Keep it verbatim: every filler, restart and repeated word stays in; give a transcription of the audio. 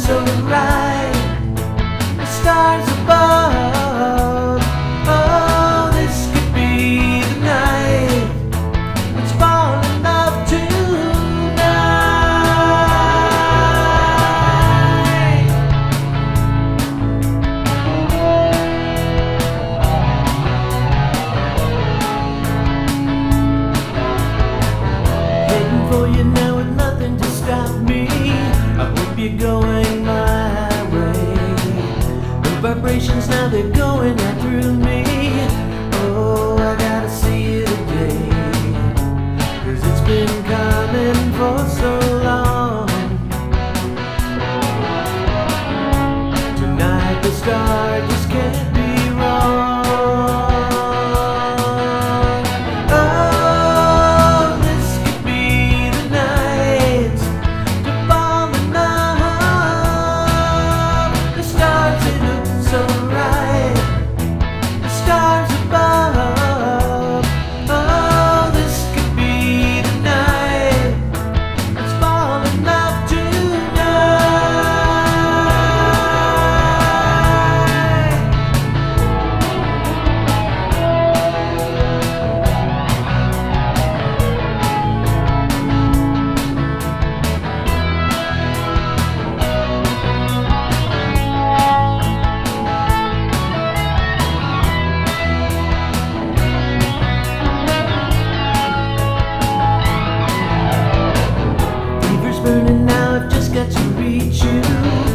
so right. The stars above. Oh, this could be the night. Let's fall in love tonight. Heading for you now with nothing to stop me. I hope you're going my way. The vibrations now, they're going right through me. Oh, I gotta see you today, 'cause it's been coming for so long. Tonight the start just can't be wrong. Burning now, I've just got to reach you.